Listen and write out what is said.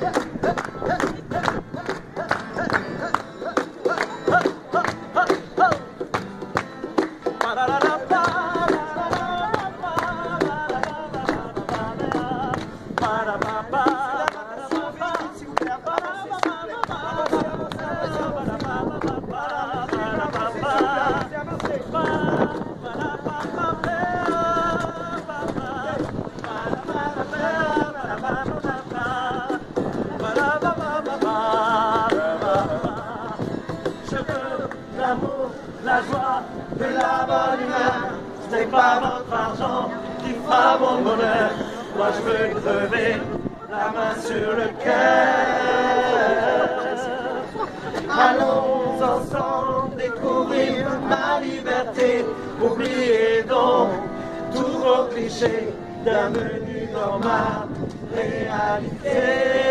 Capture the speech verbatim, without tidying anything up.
La joie de la bonne humeur, ce n'est pas votre argent qui fera mon bonheur. Moi je veux crever la main sur le cœur. Allons ensemble découvrir ma liberté. Oubliez donc tous vos clichés, bienvenue dans ma réalité.